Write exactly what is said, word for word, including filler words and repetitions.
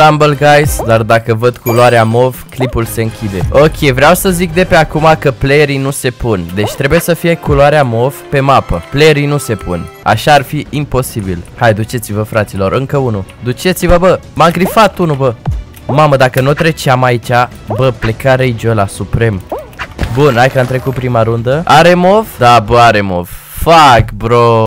stumble, guys, dar dacă văd culoarea mov, clipul se închide. Ok, vreau să zic de pe acum că playerii nu se pun. Deci trebuie să fie culoarea mov pe mapă. Playerii nu se pun. Așa ar fi imposibil. Hai, duceți-vă, fraților, încă unul. Duceți-vă, bă. M-a grifat unul, bă. Mamă, dacă nu treceam aici, bă, pleca rage-ul ăla suprem. Bun, hai că am trecut prima rundă. Are mov? Da, bă, are mov. Fuck, bro.